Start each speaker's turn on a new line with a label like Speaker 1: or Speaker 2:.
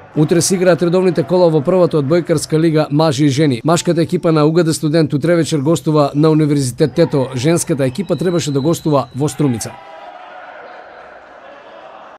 Speaker 1: Утре се играат редовните кола во првата одбојкарска лига мажи и жени. Машката екипа на УГД Студент утре вечер гостува на Универзитет Тето, женската екипа требаше да гостува во Струмица.